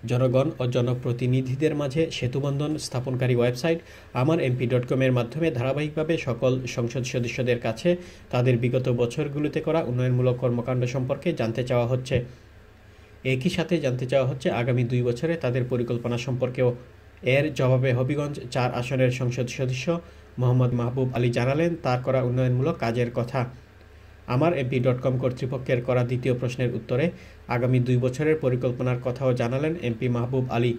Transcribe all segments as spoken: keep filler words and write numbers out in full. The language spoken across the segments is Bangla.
জনগণ ও জনপ্রতিনিধিদের মাঝে সেতুবন্ধন স্থাপনকারী ওয়েবসাইট আমার এমপি ডট কমের মাধ্যমে ধারাবাহিকভাবে সকল সংসদ সদস্যদের কাছে তাদের বিগত বছরগুলোতে করা উন্নয়নমূলক কর্মকাণ্ড সম্পর্কে জানতে চাওয়া হচ্ছে। একই সাথে জানতে চাওয়া হচ্ছে আগামী দুই বছরে তাদের পরিকল্পনা সম্পর্কেও। এর জবাবে হবিগঞ্জ চার আসনের সংসদ সদস্য মোহাম্মদ মাহবুব আলী জানালেন তার করা উন্নয়নমূলক কাজের কথা। আমার এমপি ডট কম কর্তৃপক্ষের করা দ্বিতীয় প্রশ্নের উত্তরে আগামী দুই বছরের পরিকল্পনার কথাও জানালেন এমপি মাহবুব আলী।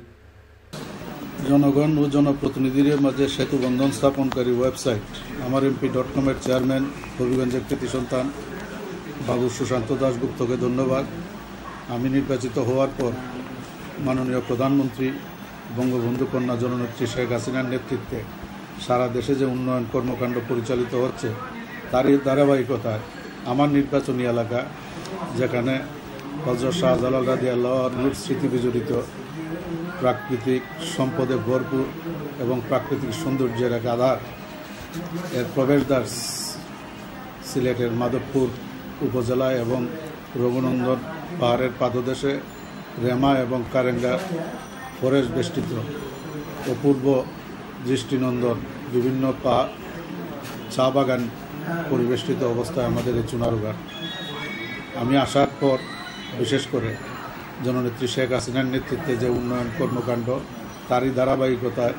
জনগণ ও জনপ্রতিনিধিদের মাঝে সেতুবন্ধন স্থাপনকারী ওয়েবসাইট আমার এমপি ডট কমের চেয়ারম্যান হবিগঞ্জের কৃতি সন্তান বাবু সুশান্ত দাশগুপ্তকে ধন্যবাদ। আমি নির্বাচিত হওয়ার পর মাননীয় প্রধানমন্ত্রী বঙ্গবন্ধু কন্যা জননেত্রী শেখ হাসিনার নেতৃত্বে সারা দেশে যে উন্নয়ন কর্মকাণ্ড পরিচালিত হচ্ছে তারই ধারাবাহিকতায় আমার নির্বাচনী এলাকা, যেখানে হযরত শাহজালাল রাদিয়াল্লাহু আনহুর স্মৃতি বিজড়িত প্রাকৃতিক সম্পদে ভরপুর এবং প্রাকৃতিক সৌন্দর্যের এক আধার, এর প্রবেশদ্বার সিলেটের মাধবপুর উপজেলায় এবং রঘুনন্দন পাহাড়ের পাদদেশে রেমা এবং কারেঙ্গা ফরেস্ট বেষ্টিত অপূর্ব দৃষ্টিনন্দন বিভিন্ন পা চা বাগান পরিবেষ্টিত অবস্থায় আমাদের এই চুনারুঘাট। আমি আসার পর বিশেষ করে জননেত্রী শেখ হাসিনার নেতৃত্বে যে উন্নয়ন কর্মকাণ্ড তারই ধারাবাহিকতায়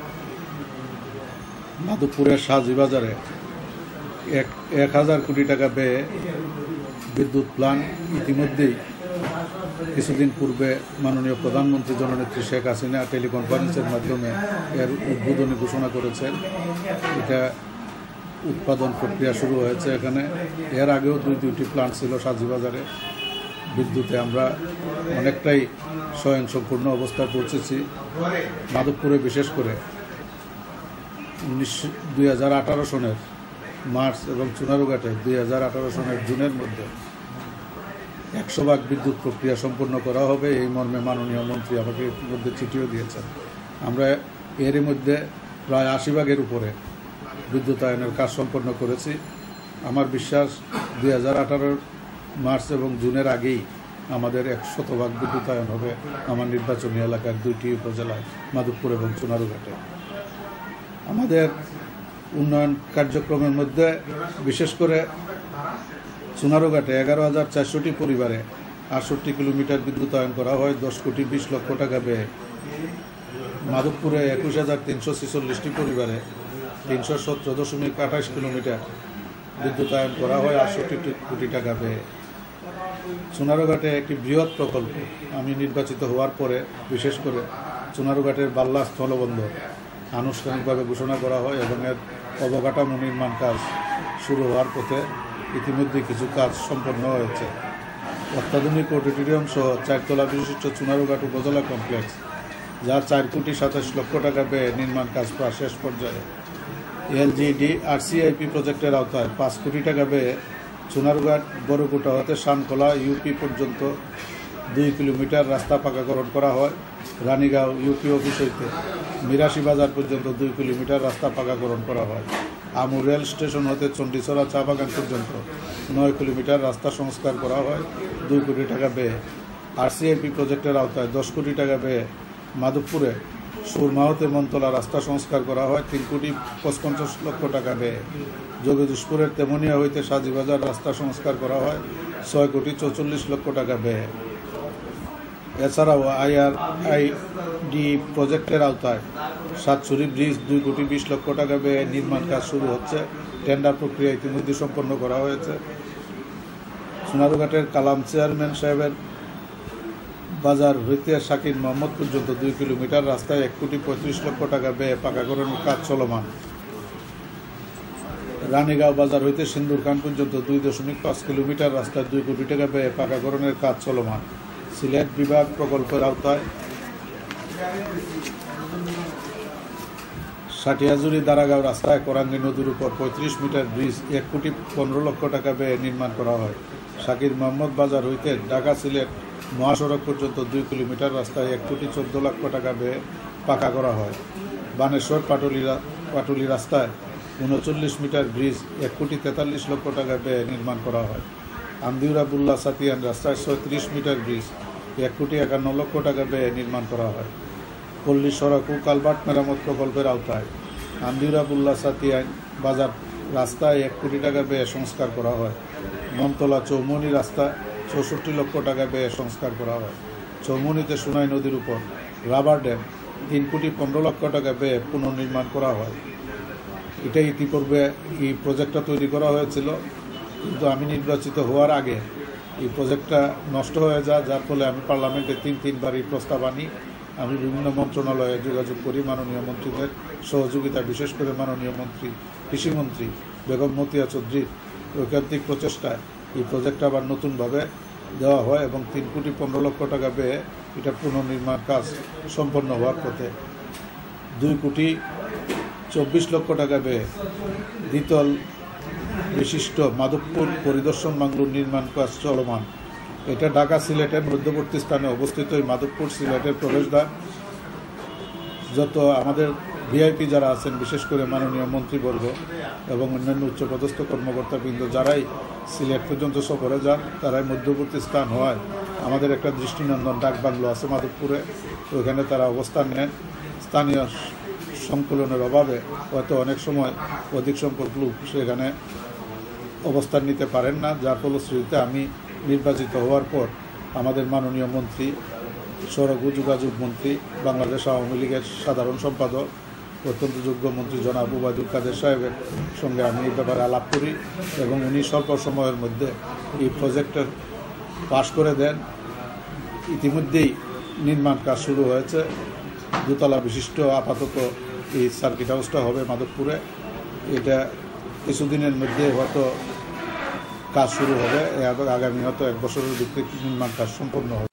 মাধবপুরের সাজিবাজারে এক এক হাজার কোটি টাকা ব্যয়ে বিদ্যুৎ প্ল্যান্ট ইতিমধ্যেই কিছুদিন পূর্বে মাননীয় প্রধানমন্ত্রী জননেত্রী শেখ হাসিনা টেলিকনফারেন্সের মাধ্যমে এর উদ্বোধনী ঘোষণা করেছেন। এটা উৎপাদন প্রক্রিয়া শুরু হয়েছে এখানে। এর আগেও দুই দুইটি প্ল্যান্ট ছিল সাজিবাজারে। বিদ্যুতে আমরা অনেকটাই স্বয়ংসম্পূর্ণ অবস্থায় পৌঁছেছি। মাধবপুরে বিশেষ করে উনিশ দুই হাজার আঠারো সনের মার্চ এবং চুনারুঘাটে দুই হাজার আঠারো সনের জুনের মধ্যে একশো ভাগ বিদ্যুৎ প্রক্রিয়া সম্পন্ন করা হবে, এই মর্মে মাননীয় মন্ত্রী আমাকে ইতিমধ্যে চিঠিও দিয়েছেন। আমরা এরই মধ্যে প্রায় আশি ভাগের উপরে বিদ্যুতায়নের কাজ সম্পন্ন করেছি। আমার বিশ্বাস দুই হাজার আঠারোর মার্চ এবং জুনের আগেই আমাদের এক শতভাগ বিদ্যুতায়ন হবে আমার নির্বাচনী এলাকার দুইটি উপজেলায় মাধবপুর এবং চুনারুঘাটে। আমাদের উন্নয়ন কার্যক্রমের মধ্যে বিশেষ করে চুনারুঘাটে এগারো হাজার চারশোটি পরিবারে আটষট্টি কিলোমিটার বিদ্যুতায়ন করা হয় দশ কোটি বিশ লক্ষ টাকা ব্যয়ে। মাধবপুরে একুশ হাজার তিনশো ছেচল্লিশটি পরিবারে তিনশো সতেরো দশমিক আঠাশ কিলোমিটার বিদ্যুতায়ন করা হয় আটষট্টি কোটি টাকা ব্যয়ে। চুনারুঘাটে একটি বৃহৎ প্রকল্প আমি নির্বাচিত হওয়ার পরে বিশেষ করে চুনারুঘাটের বাল্লা স্থলবন্দর আনুষ্ঠানিকভাবে ঘোষণা করা হয় এবং এর অবকাঠামো নির্মাণ কাজ শুরু হওয়ার পথে ইতিমধ্যে কিছু কাজ সম্পন্ন হয়েছে। অত্যাধুনিক অডিটোরিয়াম সহ চারতলা বিশিষ্ট চুনারুঘাট উপজেলা কমপ্লেক্স, যার চার কোটি সাতাশ লক্ষ টাকা ব্যয়ে নির্মাণ কাজ প্রায় শেষ পর্যায়ে। এলজিডি আর সিআইপি প্রজেক্টের আওতায় পাঁচ কোটি টাকা ব্যয়ে চুনারুঘাট বড়কুটা হতে শানকলা ইউপি পর্যন্ত দুই কিলোমিটার রাস্তা পাকাকরণ করা হয়। রানীগাঁও ইউপি অফিস হইতে মিরাশি বাজার পর্যন্ত দুই কিলোমিটার রাস্তা পাকাকরণ করা হয়। আমু রেল স্টেশন হতে চণ্ডীছড়া চা বাগান পর্যন্ত নয় কিলোমিটার রাস্তা সংস্কার করা হয় দুই কোটি টাকা ব্যয়ে। আর সিআইপি প্রজেক্টের আওতায় দশ কোটি টাকা ব্যয়ে মাধবপুরে সুরমা হতে মনতলা রাস্তা সংস্কার করা হয় তিন কোটি পঁচপঞ্চাশ লক্ষ টাকা ব্যয়ে। জগদীশপুরের তেমনিয়া হইতে সাজিবাজার রাস্তা সংস্কার করা হয় ছয় কোটি চৌচল্লিশ লক্ষ টাকা ব্যয়ে। এছাড়াও আইআর আইডি প্রজেক্টের আওতায় সাতছড়ি ব্রিজ দুই কোটি বিশ লক্ষ টাকা ব্যয়ে নির্মাণ কাজ শুরু হচ্ছে। টেন্ডার প্রক্রিয়া ইতিমধ্যে সম্পন্ন করা হয়েছে। সোনারুঘাটের কালাম চেয়ারম্যান সাহেবের বাজার হইতে শাকির মোহাম্মদ পর্যন্ত দুই কিলোমিটার রাস্তায় এক কোটি পঁয়ত্রিশ লক্ষ টাকা ব্যয়ে পাকাকরণের কাজ চলমান। রানীগাঁও বাজার হইতে সিন্দুর খান পর্যন্ত দুই দশমিক পাঁচ কিলোমিটার রাস্তায় দুই কোটি টাকা ব্যয়ে পাকাকরণের কাজ চলমান। সিলেট বিভাগ প্রকল্পের আওতায় সাটিয়াজুরি দারাগাঁও রাস্তায় কোরাঙ্গি নদীর উপর পঁয়ত্রিশ মিটার ব্রিজ এক কোটি পনেরো লক্ষ টাকা ব্যয়ে নির্মাণ করা হয়। শাকির মোহাম্মদ বাজার হইতে ঢাকা সিলেট মহাসড়ক পর্যন্ত দুই কিলোমিটার রাস্তায় এক কোটি চোদ্দ লক্ষ টাকা ব্যয়ে পাকা করা হয়। বানেশ্বর পাটুলি পাটুলি রাস্তায় উনচল্লিশ মিটার ব্রিজ এক কোটি তেতাল্লিশ লক্ষ টাকা ব্যয়ে নির্মাণ করা হয়। আন্দিউরা বুল্লা সাতিয়ান রাস্তায় ছয়ত্রিশ মিটার ব্রিজ এক কোটি একান্ন লক্ষ টাকা ব্যয়ে নির্মাণ করা হয়। পল্লী সড়ক ও কালভার্ট মেরামত প্রকল্পের আওতায় আন্দিরাবুল্লা সাতিয়ান বাজার রাস্তায় এক কোটি টাকা ব্যয়ে সংস্কার করা হয়। মমতলা চৌমনি রাস্তা চৌষট্টি লক্ষ টাকা ব্যয়ে সংস্কার করা হয়। চৌমনিতে সোনাই নদীর উপর রাবার ড্যাম তিন কোটি পনেরো লক্ষ টাকা ব্যয়ে পুনর্নির্মাণ করা হয়। এটা ইতিপূর্বে এই প্রজেক্টটা তৈরি করা হয়েছিল, কিন্তু আমি নির্বাচিত হওয়ার আগে এই প্রজেক্টটা নষ্ট হয়ে যায়, যার ফলে আমি পার্লামেন্টে তিন তিনবার এই প্রস্তাব আনি। আমি বিভিন্ন মন্ত্রণালয়ে যোগাযোগ করি মাননীয় মন্ত্রীদের সহযোগিতা, বিশেষ করে মাননীয় মন্ত্রী কৃষিমন্ত্রী বেগম মতিয়া চৌধুরীর ঐকান্তিক প্রচেষ্টায় এই প্রজেক্টটা আবার নতুনভাবে দেওয়া হয় এবং তিন কোটি পনেরো লক্ষ টাকা ব্যয়ে এটা পুনর্নির্মাণ কাজ সম্পন্ন হওয়ার পথে। দুই কোটি চব্বিশ লক্ষ টাকা ব্যয়ে দ্বিতল বিশিষ্ট মাধবপুর পরিদর্শন বাংলোর নির্মাণ কাজ চলমান। এটা ঢাকা সিলেটের মধ্যবর্তী স্থানে অবস্থিত। এই মাধবপুর সিলেটের প্রবেশদ্বার। যত আমাদের ভিআইপি যারা আছেন, বিশেষ করে মাননীয় মন্ত্রীবর্গ এবং অন্যান্য উচ্চপদস্থ কর্মকর্তাবৃন্দ যারাই সিলেট পর্যন্ত সফরে যান, তারাই মধ্যবর্তী স্থান হওয়ায় আমাদের একটা দৃষ্টিনন্দন ডাক বাংলো আছে মাধবপুরে, ওইখানে তারা অবস্থান নেন। স্থানীয় সংকলনের অভাবে হয়তো অনেক সময় অধিক সংখ্যক লোক সেখানে অবস্থান নিতে পারেন না, যার ফলশ্রুতিতে আমি নির্বাচিত হওয়ার পর আমাদের মাননীয় মন্ত্রী, সড়ক ও যোগাযোগ মন্ত্রী, বাংলাদেশ আওয়ামী লীগের সাধারণ সম্পাদক, অত্যন্ত যোগ্য মন্ত্রী জনাব ওবায়দুল কাদের সাহেবের সঙ্গে আমি এই ব্যাপারে আলাপ করি এবং উনি স্বল্প সময়ের মধ্যে এই প্রজেক্টের পাশ করে দেন। ইতিমধ্যেই নির্মাণ কাজ শুরু হয়েছে। দোতলা বিশিষ্ট আপাতত এই সার্কিট হাউসটা হবে মাধবপুরে। এটা কিছুদিনের মধ্যে হয়তো কাজ শুরু হবে এবং আগামী হয়তো এক বছরের ভিত্তিক নির্মাণ কাজ সম্পন্ন হবে।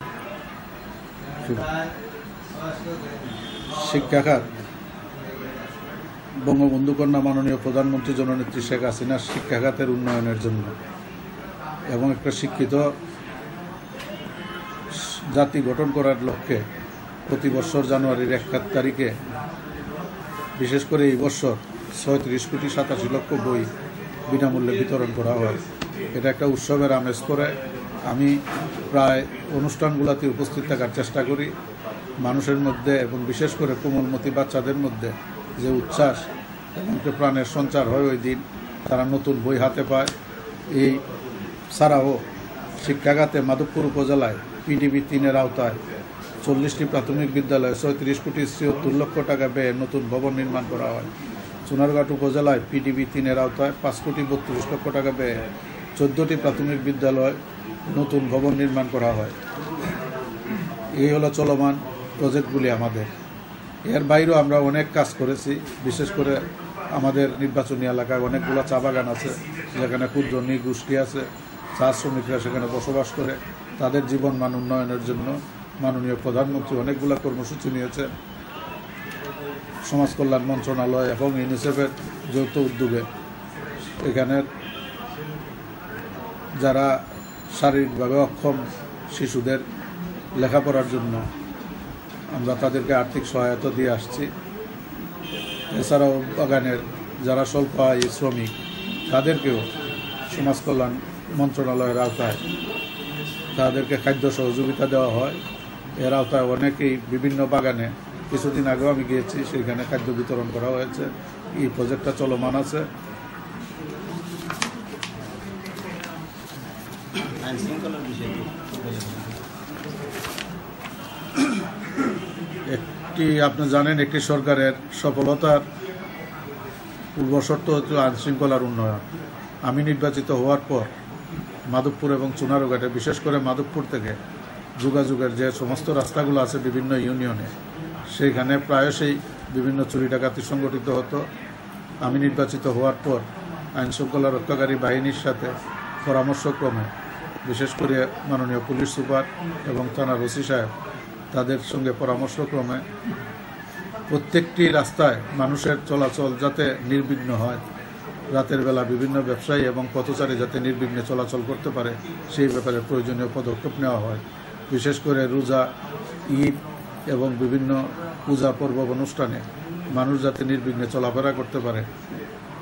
শিক্ষা খাত বঙ্গবন্ধু কন্যা মাননীয় প্রধানমন্ত্রী জননেত্রী শেখ হাসিনার শিক্ষা খাতের উন্নয়নের জন্য এবং একটা শিক্ষিত জাতি গঠন করার লক্ষ্যে প্রতি বছর জানুয়ারির এক তারিখে, বিশেষ করে এই বছর ছয়ত্রিশ কোটি সাতাশি লক্ষ বই বিনামূল্যে বিতরণ করা হয়। এটা একটা উৎসবের আমেজ করে আমি প্রায় অনুষ্ঠানগুলোতে উপস্থিত থাকার চেষ্টা করি। মানুষের মধ্যে এবং বিশেষ করে কোমলমতি বাচ্চাদের মধ্যে যে উচ্ছ্বাস এবং একটা প্রাণের সঞ্চার হয় ওই দিন, তারা নতুন বই হাতে পায়। এই ছাড়াও শিক্ষাখাতে মাধবপুর উপজেলায় পিডিবি তিনের আওতায় চল্লিশটি প্রাথমিক বিদ্যালয়ে ছয়ত্রিশ কোটি ছিয়াত্তর লক্ষ টাকা ব্যয়ে নতুন ভবন নির্মাণ করা হয়। সোনারঘাট উপজেলায় পিডিবি তিনের আওতায় পাঁচ কোটি বত্রিশ লক্ষ টাকা ব্যয়ে চোদ্দটি প্রাথমিক বিদ্যালয় নতুন ভবন নির্মাণ করা হয়। এই হলো চলমান প্রজেক্টগুলি আমাদের। এর বাইরেও আমরা অনেক কাজ করেছি। বিশেষ করে আমাদের নির্বাচনী এলাকায় অনেকগুলো চা বাগান আছে, যেখানে ক্ষুদ্র নৃগোষ্ঠী আছে, চা শ্রমিকরা সেখানে বসবাস করে। তাদের জীবনমান উন্নয়নের জন্য মাননীয় প্রধানমন্ত্রী অনেকগুলো কর্মসূচি নিয়েছেন। সমাজ কল্যাণ মন্ত্রণালয় এবং ইউনিসেফের যৌথ উদ্যোগে এখানের যারা শারীরিকভাবে অক্ষম শিশুদের লেখাপড়ার জন্য আমরা তাদেরকে আর্থিক সহায়তা দিয়ে আসছি। এছাড়াও বাগানের যারা স্বল্প আয়ী শ্রমিক, তাদেরকেও সমাজ কল্যাণ মন্ত্রণালয়ের আওতায় তাদেরকে খাদ্য সহযোগিতা দেওয়া হয়। এর আওতায় অনেকেই বিভিন্ন বাগানে, কিছুদিন আগেও আমি গিয়েছি, সেখানে খাদ্য বিতরণ করা হয়েছে। এই প্রজেক্টটা চলমান আছে। একটি আপনি জানেন, একটি সরকারের সফলতার পূর্বশর্ত হচ্ছে আইনশৃঙ্খলার উন্নয়ন। আমি নির্বাচিত হওয়ার পর মাধবপুর এবং চুনারুঘাটে, বিশেষ করে মাধবপুর থেকে যোগাযোগের যে সমস্ত রাস্তাগুলো আছে বিভিন্ন ইউনিয়নে, সেইখানে প্রায়শই বিভিন্ন চুরি ডাকাতি সংগঠিত হতো। আমি নির্বাচিত হওয়ার পর আইনশৃঙ্খলা রক্ষাকারী বাহিনীর সাথে পরামর্শক্রমে, বিশেষ করে মাননীয় পুলিশ সুপার এবং থানার ওসি সাহেব, তাদের সঙ্গে পরামর্শক্রমে প্রত্যেকটি রাস্তায় মানুষের চলাচল যাতে নির্বিঘ্ন হয়, রাতের বেলা বিভিন্ন ব্যবসায়ী এবং পথচারী যাতে নির্বিঘ্নে চলাচল করতে পারে, সেই ব্যাপারে প্রয়োজনীয় পদক্ষেপ নেওয়া হয়। বিশেষ করে রোজা, ঈদ এবং বিভিন্ন পূজা পর্ব অনুষ্ঠানে মানুষ যাতে নির্বিঘ্নে চলাফেরা করতে পারে,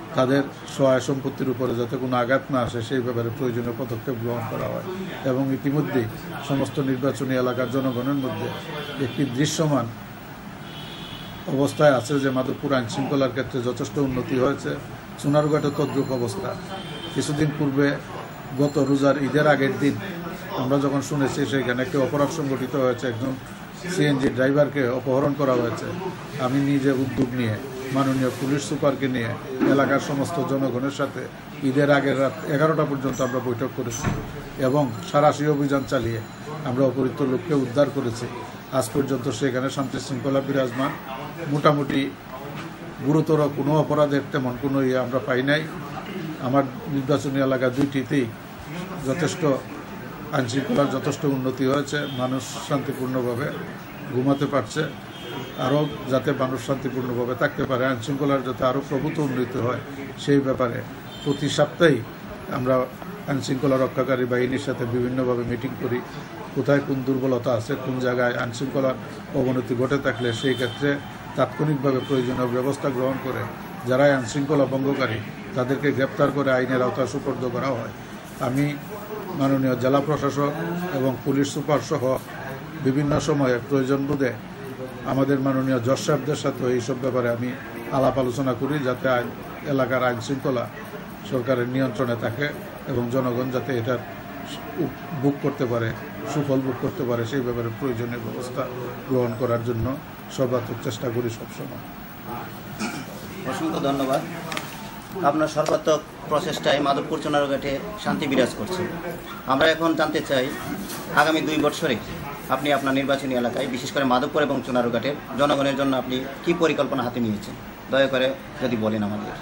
তাদের সহায় সম্পত্তির উপরে যাতে কোনো আঘাত না আসে সেই ব্যাপারে প্রয়োজনীয় পদক্ষেপ গ্রহণ করা হয়। এবং ইতিমধ্যেই সমস্ত নির্বাচনী এলাকার জনগণের মধ্যে একটি দৃশ্যমান অবস্থায় আছে যে মাধবপুর আইন শৃঙ্খলার ক্ষেত্রে যথেষ্ট উন্নতি হয়েছে। সোনারঘাটে তদ্রূপ অবস্থা। কিছুদিন পূর্বে গত রোজার ঈদের আগের দিন আমরা যখন শুনেছি সেখানে একটি অপরাধ সংঘটিত হয়েছে, একজন সিএনজি ড্রাইভারকে অপহরণ করা হয়েছে। আমি নিজে উদ্যোগ নিয়ে মাননীয় পুলিশ সুপারকে নিয়ে এলাকার সমস্ত জনগণের সাথে ঈদের আগের রাত এগারোটা পর্যন্ত আমরা বৈঠক করেছি এবং সারাশি অভিযান চালিয়ে আমরা অপহৃত লোককে উদ্ধার করেছি। আজ পর্যন্ত সেখানে শান্তি শৃঙ্খলা বিরাজমান। মোটামুটি গুরুতর কোনো অপরাধের তেমন কোনো ইয়ে আমরা পাই নাই। আমার নির্বাচনী এলাকা দুইটিতেই যথেষ্ট আইনশৃঙ্খলার যথেষ্ট উন্নতি হয়েছে। মানুষ শান্তিপূর্ণভাবে ঘুমাতে পারছে। আরও যাতে মানুষ শান্তিপূর্ণভাবে থাকতে পারে, আইনশৃঙ্খলার যাতে আরও প্রভূত উন্নতি হয় সেই ব্যাপারে প্রতি সপ্তাহেই আমরা আইনশৃঙ্খলা রক্ষাকারী বাহিনীর সাথে বিভিন্নভাবে মিটিং করি। কোথায় কোন দুর্বলতা আছে, কোন জায়গায় আইনশৃঙ্খলার অবনতি ঘটে থাকলে সেই ক্ষেত্রে তাৎক্ষণিকভাবে প্রয়োজনীয় ব্যবস্থা গ্রহণ করে যারা আইনশৃঙ্খলা ভঙ্গকারী তাদেরকে গ্রেপ্তার করে আইনের আওতায় সুপর্দ করা হয়। আমি মাননীয় জেলা প্রশাসক এবং পুলিশ সুপার সহ বিভিন্ন সময়ে প্রয়োজন বোধে আমাদের মাননীয় জজ সাহেবদের সাথে এইসব ব্যাপারে আমি আলাপ আলোচনা করি যাতে আইন এলাকার আইন শৃঙ্খলা সরকারের নিয়ন্ত্রণে থাকে এবং জনগণ যাতে এটা বুক করতে পারে, সুফল বুক করতে পারে সেই ব্যাপারে প্রয়োজনীয় ব্যবস্থা গ্রহণ করার জন্য সর্বাত্মক চেষ্টা করি সবসময়। অসংখ্য ধন্যবাদ। আপনার সর্বাত্মক প্রচেষ্টায় মাধবপুর চুনারুঘাটে শান্তি বিরাজ করছে। আমরা এখন জানতে চাই আগামী দুই বছরে আপনি আপনার নির্বাচনী এলাকায় বিশেষ করে মাধবপুর এবং চুনারুঘাটের জনগণের জন্য আপনি কি পরিকল্পনা হাতে নিয়েছেন দয়া করে যদি বলেন আমাদের।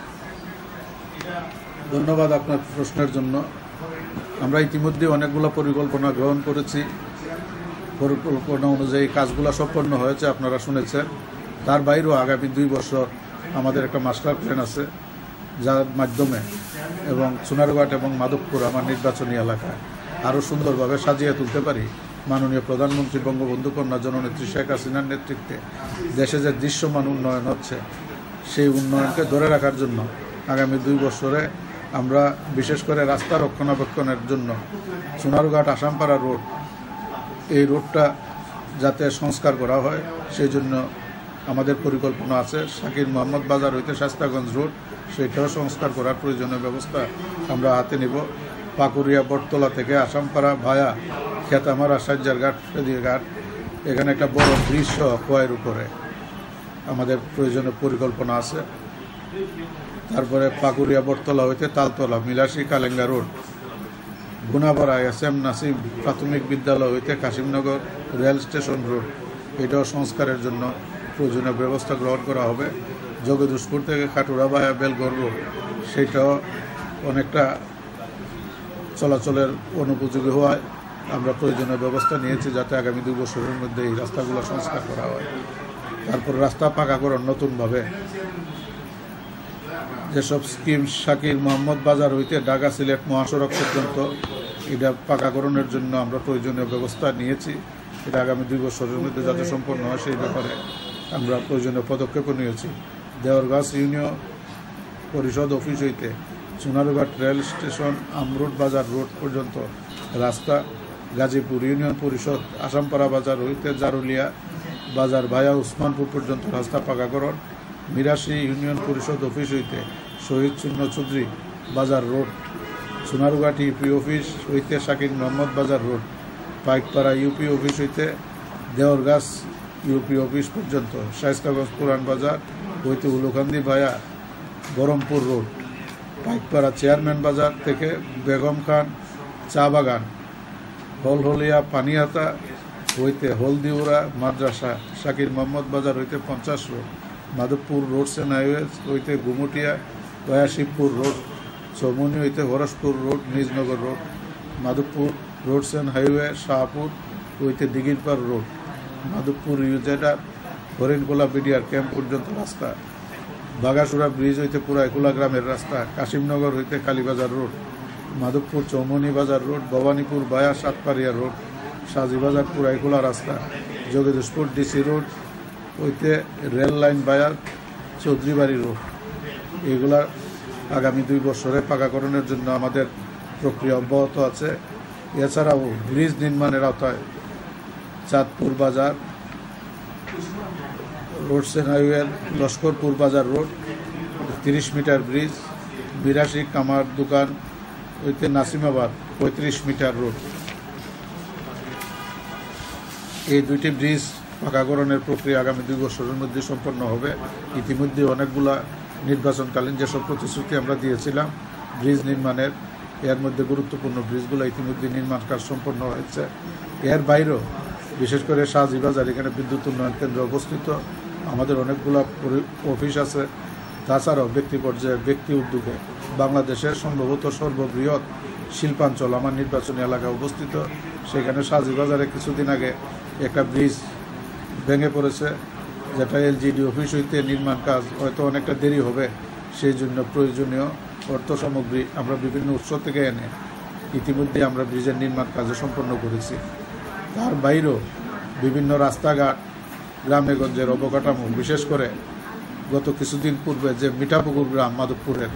ধন্যবাদ আপনার প্রশ্নের জন্য। আমরা ইতিমধ্যে অনেকগুলো পরিকল্পনা গ্রহণ করেছি। পরিকল্পনা অনুযায়ী কাজগুলো সম্পন্ন হয়েছে, আপনারা শুনেছেন। তার বাইরেও আগামী দুই বছর আমাদের একটা মাস্টার প্ল্যান আছে যার মাধ্যমে এবং সোনারঘাট এবং মাধবপুর আমার নির্বাচনী এলাকায় আরও সুন্দরভাবে সাজিয়ে তুলতে পারি। মাননীয় প্রধানমন্ত্রী বঙ্গবন্ধু কন্যা জননেত্রী শেখ হাসিনার নেতৃত্বে দেশে যে দৃশ্যমান উন্নয়ন হচ্ছে সেই উন্নয়নকে ধরে রাখার জন্য আগামী দুই বছরে আমরা বিশেষ করে রাস্তা রক্ষণাবেক্ষণের জন্য সোনারঘাট আসামপাড়া রোড এই রোডটা যাতে সংস্কার করা হয় সেই জন্য আমাদের পরিকল্পনা আছে। শাকির মোহাম্মদ বাজার হইতে শাস্তাগঞ্জ রোড সেইটাও সংস্কার করার প্রয়োজনীয় ব্যবস্থা আমরা হাতে নিব। পাকুরিয়া বটতলা থেকে আসামপাড়া ভায়া খেতামারা সাজ্জারঘাট ফেদিরঘাট এখানে একটা বড় ব্রিজ সহ খোয়াইয়ের উপরে আমাদের প্রয়োজনীয় পরিকল্পনা আছে। তারপরে পাকুরিয়া বটতলা হইতে Taltala Milashi Kalenga road, Gunapara S M Nasim প্রাথমিক বিদ্যালয় হইতে কাশিমনগর রেল স্টেশন রোড এটাও সংস্কারের জন্য প্রয়োজনীয় ব্যবস্থা গ্রহণ করা হবে। জগদীশপুর থেকে খাটুরা ভায়া বেলগড় রোড সেটাও অনেকটা চলাচলের অনুপযোগী হওয়ায় আমরা প্রয়োজনীয় ব্যবস্থা নিয়েছি যাতে আগামী দুই বছরের মধ্যে এই রাস্তাগুলো সংস্কার করা হয়। তারপর রাস্তা পাকাকরণ নতুনভাবে যেসব স্কিম শাকির মোহাম্মদ বাজার হইতে ঢাকা সিলেট মহাসড়ক পর্যন্ত এটা পাকাকরণের জন্য আমরা প্রয়োজনীয় ব্যবস্থা নিয়েছি। এটা আগামী দুই বছরের মধ্যে যাতে সম্পন্ন হয় সেই ব্যাপারে আমরা প্রয়োজনীয় পদক্ষেপও নিয়েছি। দেওরগাছ ইউনিয়ন পরিষদ অফিস হইতে সোনারঘাট রেল স্টেশন আমরুট বাজার রোড পর্যন্ত রাস্তা, গাজীপুর ইউনিয়ন পরিষদ আসামপাড়া বাজার হইতে জারুলিয়া বাজার ভায়া উসমানপুর পর্যন্ত রাস্তা পাকাকরণ, মিরাশি ইউনিয়ন পরিষদ অফিস হইতে শহীদ শূন্য চৌধুরী বাজার রোড, সোনারঘাট ইউপি অফিস হইতে শাকির মোহাম্মদ বাজার রোড, পাইকপাড়া ইউপি অফিস হইতে দেওরগাছ ইউপি অফিস পর্যন্ত, শায়েস্তাগঞ্জ পুরান বাজার হইতে Ulukandi via Barampur road, Paikpara chairman Bazar থেকে বেগম খান চা বাগান, হলহলিয়া পানিহাতা হইতে হলদিউরা মাদ্রাসা, শাকির মোহাম্মদ বাজার হইতে পঞ্চাশ road, Madhabpur roads and highways হইতে গুমুটিয়া ভায়া শিবপুর রোড, চৌমনি হইতে Harashpur road Nijnagar road, Madhabpur roads and highway Shahpur হইতে দিঘিরপাড় রোড, মাধবপুর ইউজেডার হরিণকোলা বিডিআর ক্যাম্প পর্যন্ত রাস্তা, বাগাসুরা ব্রিজ হইতে পুরাইকুলা গ্রামের রাস্তা, কাশিমনগর হইতে Kalibazar road, Madhabpur Chaumoni Bazar road, Bhabanipur via Satpariya road, Sajibazar Puraikula রাস্তা, জগদীশপুর ডিসি রোড হইতে rail line via Chowdhuribari road, এগুলা আগামী দুই বছরে পাকাকরণের জন্য আমাদের প্রক্রিয়া অব্যাহত আছে। এছাড়াও ব্রিজ নির্মাণের আওতায় চাঁদপুর বাজার রোডস এন্ড হাইওয়ে লস্করপুর বাজার রোড তিরিশ মিটার ব্রিজ, বিরাশি কামার দোকান হইতে নাসিমাবাদ পঁয়ত্রিশ মিটার রোড, এই দুইটি ব্রিজ পাকাকরণের প্রক্রিয়া আগামী দুই বছরের মধ্যে সম্পন্ন হবে। ইতিমধ্যে অনেকগুলা নির্বাচনকালীন যেসব প্রতিশ্রুতি আমরা দিয়েছিলাম ব্রিজ নির্মাণের, এর মধ্যে গুরুত্বপূর্ণ ব্রিজগুলো ইতিমধ্যে নির্মাণ কাজ সম্পন্ন হয়েছে। এর বাইরেও বিশেষ করে শাহজি বাজার, এখানে বিদ্যুৎ উন্নয়ন কেন্দ্র অবস্থিত, আমাদের অনেকগুলো অফিস আছে। তাছাড়াও ব্যক্তি পর্যায়ে ব্যক্তি উদ্যোগে বাংলাদেশের সম্ভবত সর্ববৃহৎ শিল্পাঞ্চল আমার নির্বাচনী এলাকায় অবস্থিত। সেখানে শাহজি বাজারে কিছুদিন আগে একটা ব্রিজ ভেঙে পড়েছে, যেটা এলজিডি অফিস হইতে নির্মাণ কাজ হয়তো অনেকটা দেরি হবে। সেই জন্য প্রয়োজনীয় অর্থ সামগ্রী আমরা বিভিন্ন উৎস থেকে এনে ইতিমধ্যে আমরা ব্রিজের নির্মাণ কাজ সম্পন্ন করেছি। তার বাইরেও বিভিন্ন রাস্তাঘাট, গ্রামেগঞ্জের অবকাঠামো, বিশেষ করে গত কিছুদিন পূর্বে যে মিঠাপুকুর গ্রাম মাধবপুরের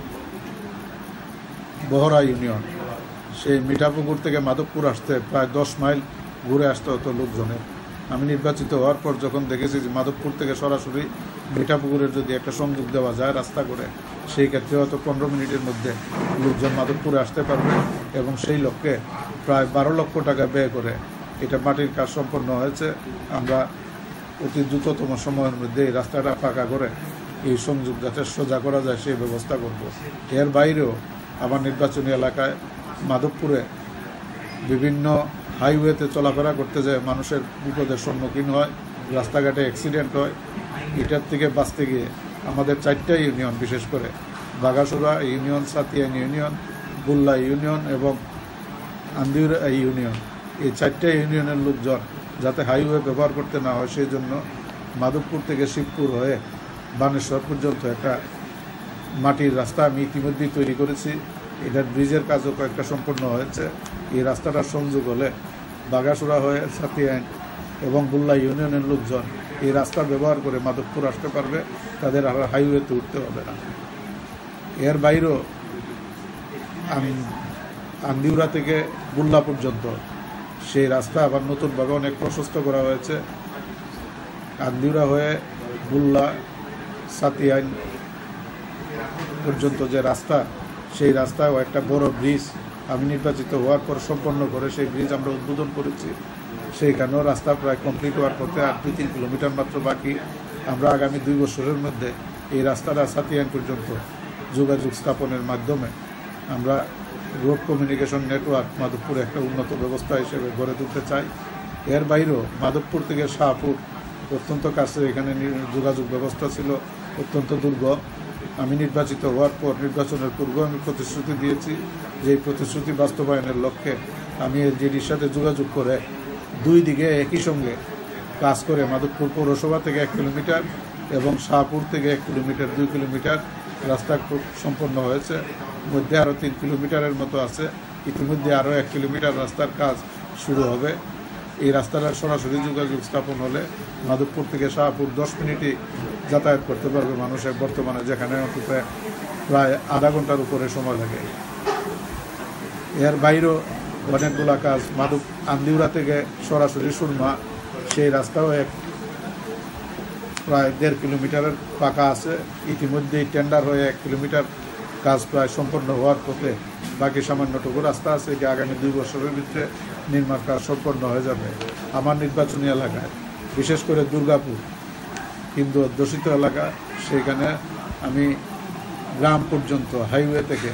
বহরা ইউনিয়ন, সেই মিঠাপুকুর থেকে মাধবপুর আসতে প্রায় দশ মাইল ঘুরে আসতে হতো লোকজনের। আমি নির্বাচিত হওয়ার পর যখন দেখেছি যে মাধবপুর থেকে সরাসরি মিঠাপুকুরের যদি একটা সংযোগ দেওয়া যায় রাস্তা করে, সেই ক্ষেত্রে হয়তো পনেরো মিনিটের মধ্যে লোকজন মাধবপুরে আসতে পারবে এবং সেই লক্ষ্যে প্রায় বারো লক্ষ টাকা ব্যয় করে এটা মাটির কাজ সম্পন্ন হয়েছে। আমরা অতি দ্রুততম সময়ের মধ্যে এই রাস্তাটা পাকা করে এই সংযোগ যাতে সোজা করা যায় সেই ব্যবস্থা করব। এর বাইরেও আমার নির্বাচনী এলাকায় মাধবপুরে বিভিন্ন হাইওয়েতে চলাফেরা করতে যায় মানুষের বিপদের সম্মুখীন হয়, রাস্তাঘাটে অ্যাক্সিডেন্ট হয়। এটার থেকে বাঁচতে গিয়ে আমাদের চারটা ইউনিয়ন, বিশেষ করে Bagasura union, Satiyan union, Bulla union এবং আন্দিউরা ইউনিয়ন, এই চারটা ইউনিয়নের লোকজন যাতে হাইওয়ে ব্যবহার করতে না হয় সেই জন্য মাধবপুর থেকে শিবপুর হয়ে বানেশ্বর পর্যন্ত একটা মাটির রাস্তা আমি ইতিমধ্যেই তৈরি করেছি। এটার ব্রিজের কাজও কয়েকটা সম্পন্ন হয়েছে। এই রাস্তাটার সংযোগ হলে বাগাসুরা হয়ে সাতিয়ান এবং বুল্লা ইউনিয়নের লোকজন এই রাস্তা ব্যবহার করে মাধবপুর আসতে পারবে, তাদের আর হাইওয়েতে উঠতে হবে না। এর বাইরেও আন্দিউরা থেকে বুল্লা পর্যন্ত সেই রাস্তা আবার নতুনভাবে অনেক প্রশস্ত করা হয়েছে। আন্দিউরা হয়ে বুল্লা সাতিয়ান পর্যন্ত যে রাস্তা, সেই রাস্তায়ও একটা বড় ব্রিজ আমি নির্বাচিত হওয়ার পর সম্পন্ন করে সেই ব্রিজ আমরা উদ্বোধন করেছি। সেইখানেও রাস্তা প্রায় কমপ্লিট হওয়ার পথে আর দুই তিন কিলোমিটার মাত্র বাকি। আমরা আগামী দুই বছরের মধ্যে এই রাস্তাটা সাতিয়ান পর্যন্ত যোগাযোগ স্থাপনের মাধ্যমে আমরা রোড কমিউনিকেশন নেটওয়ার্ক মাধবপুরে একটা উন্নত ব্যবস্থা হিসেবে গড়ে তুলতে চাই। এর বাইরেও মাধবপুর থেকে শাহপুর অত্যন্ত কাছে, এখানে যোগাযোগ ব্যবস্থা ছিল অত্যন্ত দুর্গম। আমি নির্বাচিত হওয়ার পর নির্বাচনের পূর্বে আমি প্রতিশ্রুতি দিয়েছি যে এই প্রতিশ্রুতি বাস্তবায়নের লক্ষ্যে আমি এলজিডির সাথে যোগাযোগ করে দুই দিকে একই সঙ্গে কাজ করে মাধবপুর পৌরসভা থেকে এক কিলোমিটার এবং শাহপুর থেকে এক কিলোমিটার দুই কিলোমিটার রাস্তা সম্পন্ন হয়েছে। মধ্যে আরও তিন কিলোমিটারের মতো আছে। ইতিমধ্যে আরও এক কিলোমিটার রাস্তার কাজ শুরু হবে। এই রাস্তাটা সরাসরি যোগাযোগ স্থাপন হলে মাধবপুর থেকে শাহপুর দশ মিনিটই যাতায়াত করতে পারবে মানুষের, বর্তমানে যেখানে অন্তত প্রায় আধা ঘন্টার উপরে সময় লাগে। এর বাইরেও অনেকগুলা কাজ মাধব আন্দিউরা থেকে সরাসরি সুরমা, সেই রাস্তাও এক প্রায় দেড় কিলোমিটারের পাকা আছে। ইতিমধ্যেই টেন্ডার হয়ে এক কিলোমিটার কাজ প্রায় সম্পন্ন হওয়ার পথে, বাকি সামান্যটুকু রাস্তা আছে, এটি আগামী দুই বছরের ভিতরে নির্মাণ কাজ সম্পন্ন হয়ে যাবে। আমার নির্বাচনী এলাকায় বিশেষ করে দুর্গাপুর হিন্দু অধ্যুষিত এলাকা, সেইখানে আমি গ্রাম পর্যন্ত হাইওয়ে থেকে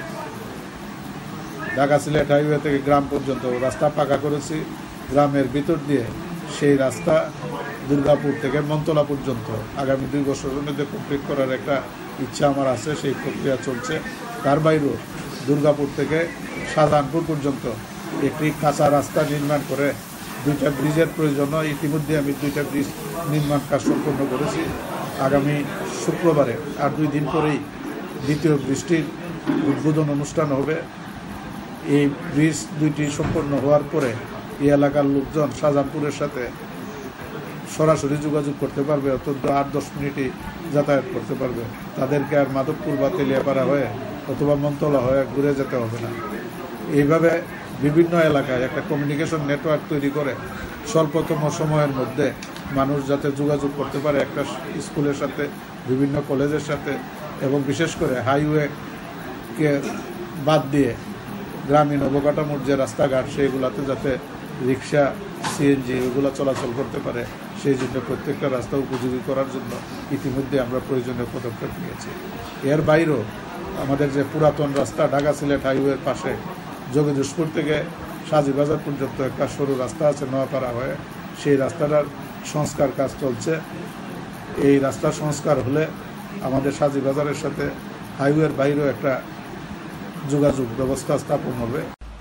ঢাকা সিলেট হাইওয়ে থেকে গ্রাম পর্যন্ত রাস্তা পাকা করেছি। গ্রামের ভিতর দিয়ে সেই রাস্তা দুর্গাপুর থেকে মন্তলা পর্যন্ত আগামী দুই বছরের মধ্যে কমপ্লিট করার একটা ইচ্ছা আমার আছে, সেই প্রক্রিয়া চলছে। তার বাইরেও দুর্গাপুর থেকে শাহজাহানপুর পর্যন্ত একটি কাঁচা রাস্তা নির্মাণ করে দুইটা ব্রিজের প্রয়োজন। ইতিমধ্যে আমি দুইটা ব্রিজ নির্মাণ কাজ সম্পন্ন করেছি। আগামী শুক্রবারে আর দুই দিন পরেই দ্বিতীয় ব্রিজটির উদ্বোধন অনুষ্ঠান হবে। এই ব্রিজ দুইটি সম্পন্ন হওয়ার পরে এই এলাকার লোকজন শাহজাহানপুরের সাথে সরাসরি যোগাযোগ করতে পারবে, অত্যন্ত আট দশ মিনিটই যাতায়াত করতে পারবে। তাদেরকে আর মাধবপুর বা তেলিয়াপাড়া হয়ে অথবা মন্তলা হয়ে ঘুরে যেতে হবে না। এইভাবে বিভিন্ন এলাকায় একটা কমিউনিকেশন নেটওয়ার্ক তৈরি করে স্বল্পতম সময়ের মধ্যে মানুষ যাতে যোগাযোগ করতে পারে একটা স্কুলের সাথে, বিভিন্ন কলেজের সাথে, এবং বিশেষ করে হাইওয়েকে বাদ দিয়ে গ্রামীণ অবকাঠামোর যে রাস্তাঘাট সেইগুলোতে যাতে রিক্সা, সিএনজি এগুলো চলাচল করতে পারে, সেই জন্য প্রত্যেকটা রাস্তা উপযোগী করার জন্য ইতিমধ্যে আমরা প্রয়োজনীয় পদক্ষেপ নিয়েছি। এর বাইরেও আমাদের যে পুরাতন রাস্তা ঢাকা সিলেট হাইওয়ের পাশে জগদীশপুর থেকে সাজিবাজার পর্যন্ত একটা সরু রাস্তা আছে নোয়াপাড়া হয়ে, সেই রাস্তাটার সংস্কার কাজ চলছে। এই রাস্তা সংস্কার হলে আমাদের সাজিবাজারের সাথে হাইওয়ের বাইরেও একটা যোগাযোগ ব্যবস্থা স্থাপন হবে।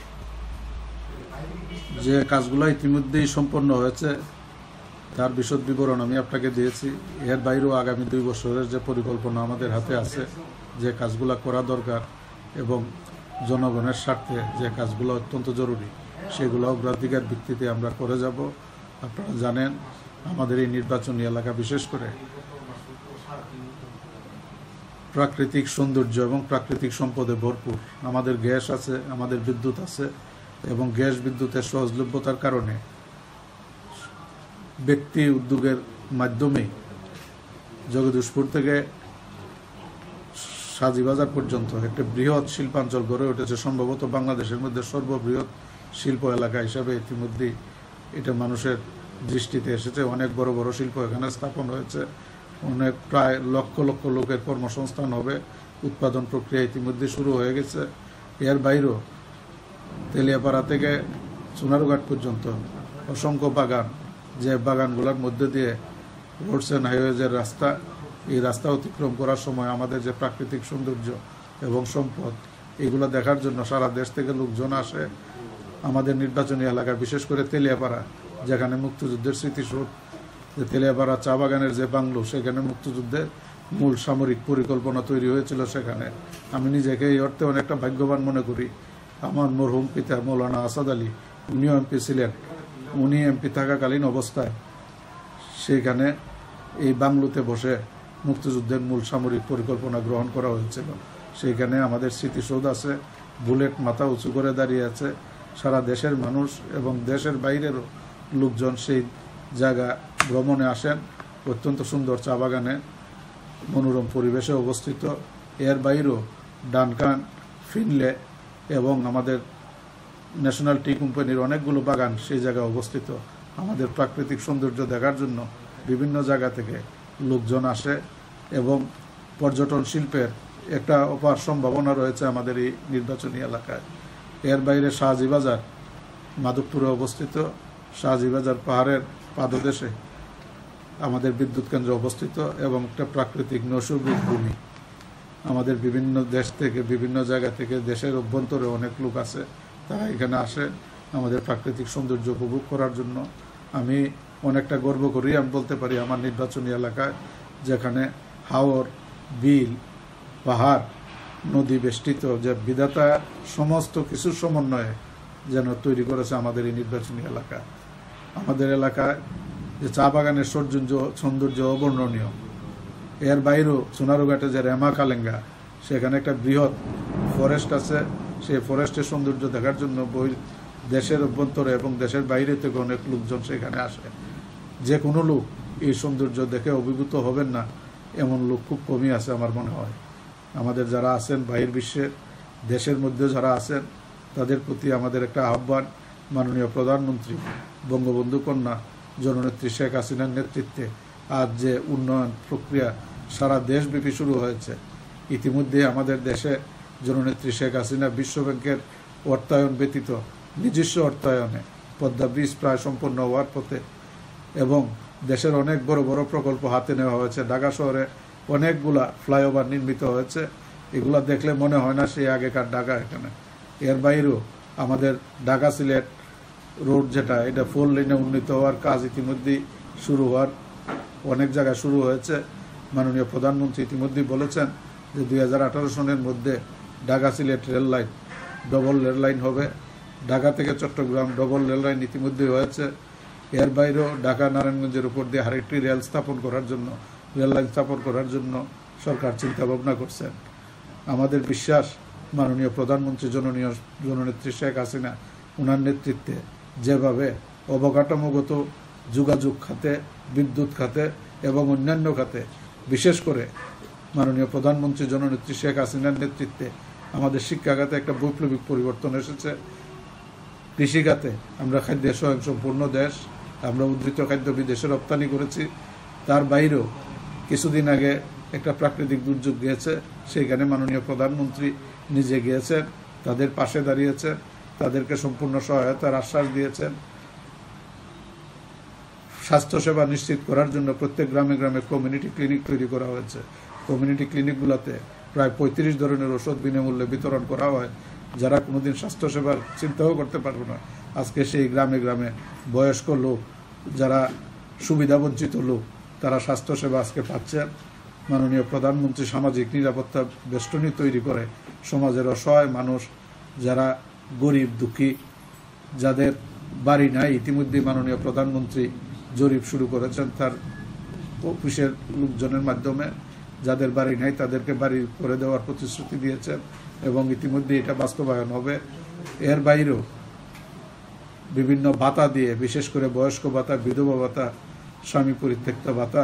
যে কাজগুলো ইতিমধ্যেই সম্পন্ন হয়েছে তার বিশদ বিবরণ আমি আপনাকে দিয়েছি। এর বাইরেও আগামী দুই বছরের যে পরিকল্পনা আমাদের হাতে আছে, যে কাজগুলো করা দরকার এবং জনগণের স্বার্থে যে কাজগুলো অত্যন্ত জরুরি, সেগুলো অগ্রাধিকার ভিত্তিতে আমরা করে যাব। আপনারা জানেন আমাদের এই নির্বাচনী এলাকা বিশেষ করে প্রাকৃতিক সৌন্দর্য এবং প্রাকৃতিক সম্পদে ভরপুর। আমাদের গ্যাস আছে, আমাদের বিদ্যুৎ আছে, এবং গ্যাস বিদ্যুতের সহজলভ্যতার কারণে ব্যক্তি উদ্যোগের মাধ্যমে জগদীশপুর থেকে সাজিবাজার পর্যন্ত একটা বৃহৎ শিল্পাঞ্চল গড়ে উঠেছে, সম্ভবত বাংলাদেশের মধ্যে সর্ববৃহৎ শিল্প এলাকা হিসাবে ইতিমধ্যেই এটা মানুষের দৃষ্টিতে এসেছে। অনেক বড় বড় শিল্প এখানে স্থাপন হয়েছে, অনেক প্রায় লক্ষ লক্ষ লোকের কর্মসংস্থান হবে, উৎপাদন প্রক্রিয়া ইতিমধ্যে শুরু হয়ে গেছে। এর বাইরেও তেলিয়াপাড়া থেকে সোনারুঘাট পর্যন্ত অসংখ্য বাগান, যে বাগানগুলোর মধ্যে দিয়ে রোডস অ্যান্ড হাইওয়েজের রাস্তা, এই রাস্তা অতিক্রম করার সময় আমাদের যে প্রাকৃতিক সৌন্দর্য এবং সম্পদ, এগুলো দেখার জন্য সারা দেশ থেকে লোকজন আসে। আমাদের নির্বাচনী এলাকা বিশেষ করে তেলিয়াপাড়া, যেখানে মুক্তিযুদ্ধের স্মৃতিসৌধ, যে তেলিয়াপাড়া চা বাগানের যে বাংলো, সেখানে মুক্তিযুদ্ধের মূল সামরিক পরিকল্পনা তৈরি হয়েছিল। সেখানে আমি নিজেকে এই অর্থে অনেকটা ভাগ্যবান মনে করি। আমার মরহুম পিতা মৌলানা আসাদ আলী, উনিও এমপি ছিলেন, উনি এমপি থাকাকালীন অবস্থায় সেখানে এই বাংলোতে বসে মুক্তিযুদ্ধের মূল সামরিক পরিকল্পনা গ্রহণ করা হয়েছিল। সেইখানে আমাদের স্মৃতিসৌধ আছে, বুলেট মাথা উঁচু করে দাঁড়িয়ে আছে। সারা দেশের মানুষ এবং দেশের বাইরেরও লোকজন সেই জায়গা ভ্রমণে আসেন। অত্যন্ত সুন্দর চা বাগানে মনোরম পরিবেশে অবস্থিত। এর বাইরেও ডানকান, ফিনলে এবং আমাদের ন্যাশনাল টি কোম্পানির অনেকগুলো বাগান সেই জায়গায় অবস্থিত। আমাদের প্রাকৃতিক সৌন্দর্য দেখার জন্য বিভিন্ন জায়গা থেকে লোকজন আসে এবং পর্যটন শিল্পের একটা অপার সম্ভাবনা রয়েছে আমাদের এই নির্বাচনী এলাকায়। এর বাইরে শাহজিবাজার মাধবপুরে অবস্থিত। শাহজিবাজার পাহাড়ের পাদদেশে আমাদের বিদ্যুৎ কেন্দ্র অবস্থিত এবং একটা প্রাকৃতিক নৈসর্গিক ভূমি। আমাদের বিভিন্ন দেশ থেকে, বিভিন্ন জায়গা থেকে, দেশের অভ্যন্তরে অনেক লোক আছে, তারা এখানে আসে আমাদের প্রাকৃতিক সৌন্দর্য উপভোগ করার জন্য। আমি অনেকটা গর্ব করি, আমি বলতে পারি আমার নির্বাচনী এলাকায়, যেখানে হাওর, বিল, পাহাড়, নদী বেষ্টিত, যে বিধাতা সমস্ত কিছুর সমন্বয়ে যেন তৈরি করেছে আমাদের এই নির্বাচনী এলাকা। আমাদের এলাকায় যে চা বাগানের সৌন্দর্য সৌন্দর্য অবর্ণনীয়। এর বাইরেও সোনারুঘাটে যে রেমা কালেঙ্গা, সেখানে একটা বৃহৎ ফরেস্ট আছে। সেই ফরেস্টের সৌন্দর্য দেখার জন্য বই দেশের অভ্যন্তরে এবং দেশের বাইরে থেকে অনেক লোকজন সেখানে আসে। যে কোনো লোক এই সৌন্দর্য দেখে অভিভূত হবেন না এমন লোক খুব কমই আছে আমার মনে হয়। আমাদের যারা আছেন বাহির বিশ্বের, দেশের মধ্যে যারা আছেন, তাদের প্রতি আমাদের একটা আহ্বান, মাননীয় প্রধানমন্ত্রী বঙ্গবন্ধু কন্যা জননেত্রী শেখ হাসিনার নেতৃত্বে আজ যে উন্নয়ন প্রক্রিয়া সারা দেশব্যাপী শুরু হয়েছে, ইতিমধ্যে আমাদের দেশে জননেত্রী শেখ হাসিনা বিশ্বব্যাংকের অর্থায়ন ব্যতীত নিজস্ব অর্থায়নে পদ্মা ব্রিজ প্রায় সম্পন্ন হওয়ার পথে এবং দেশের অনেক বড় বড় প্রকল্প হাতে নেওয়া হয়েছে। ঢাকা শহরে অনেকগুলা ফ্লাইওভার নির্মিত হয়েছে। এগুলা দেখলে মনে হয় না সেই আগেকার ঢাকা এখানে। এর বাইরেও আমাদের ঢাকা সিলেট রোড যেটা, এটা ফোর লেনে উন্নীত হওয়ার কাজ ইতিমধ্যেই শুরু হওয়ার অনেক জায়গায় শুরু হয়েছে। মাননীয় প্রধানমন্ত্রী ইতিমধ্যেই বলেছেন যে দুই হাজার আঠারো সনের মধ্যে Dhaka Sylhet rail line double rail line হবে। ঢাকা থেকে চট্টগ্রাম ডবল রেল লাইন ইতিমধ্যেই হয়েছে। এর বাইরেও ঢাকা নারায়ণগঞ্জের উপর দিয়ে আরেকটি রেল স্থাপন করার জন্য রেল লাইন স্থাপন করার জন্য সরকার চিন্তা ভাবনা করছেন। আমাদের বিশ্বাস মাননীয় প্রধানমন্ত্রী জননীয় জননেত্রী শেখ হাসিনা ওনার নেতৃত্বে যেভাবে অবকাঠামোগত যোগাযোগ খাতে, বিদ্যুৎ খাতে এবং অন্যান্য খাতে, বিশেষ করে মাননীয় প্রধানমন্ত্রী জননেত্রী শেখ হাসিনার নেতৃত্বে আমাদের শিক্ষা খাতে একটা বৈপ্লবিক পরিবর্তন এসেছে। কৃষিখাতে আমরা খাদ্যে স্বয়ংসম্পূর্ণ দেশ, আমরা উদ্ধৃত খাদ্য বিদেশে রপ্তানি করেছি। তার বাইরেও কিছুদিন আগে একটা প্রাকৃতিক দুর্যোগ গিয়েছে, সেইখানে মাননীয় প্রধানমন্ত্রী নিজে গিয়েছেন, তাদের পাশে দাঁড়িয়েছেন, তাদেরকে সম্পূর্ণ সহায়তার আশ্বাস দিয়েছেন। স্বাস্থ্যসেবা নিশ্চিত করার জন্য প্রত্যেক গ্রামে গ্রামে কমিউনিটি ক্লিনিক তৈরি করা হয়েছে। কমিউনিটি ক্লিনিকগুলোতে প্রায় পঁয়ত্রিশ ধরনের ওষুধ বিনামূল্যে বিতরণ করা হয়। যারা কোনোদিন স্বাস্থ্যসেবার চিন্তাও করতে পারবে না, আজকে সেই গ্রামে গ্রামে বয়স্ক লোক, যারা সুবিধাবঞ্চিত লোক, তারা স্বাস্থ্যসেবা আজকে পাচ্ছেন। মাননীয় প্রধানমন্ত্রী সামাজিক নিরাপত্তা বেষ্টনী তৈরি করে সমাজের অসহায় মানুষ, যারা গরিব দুঃখী, যাদের বাড়ি নাই, ইতিমধ্যে মাননীয় প্রধানমন্ত্রী জরিপ শুরু করেছেন তার অফিসের লোকজনের মাধ্যমে। যাদের বাড়ি নাই তাদেরকে বাড়ি করে দেওয়ার প্রতিশ্রুতি দিয়েছেন এবং ইতিমধ্যে এটা বাস্তবায়ন হবে। এর বাইরেও বিভিন্ন ভাতা দিয়ে, বিশেষ করে বয়স্ক ভাতা, বিধবা ভাতা, স্বামী পরিত্যক্ত ভাতা,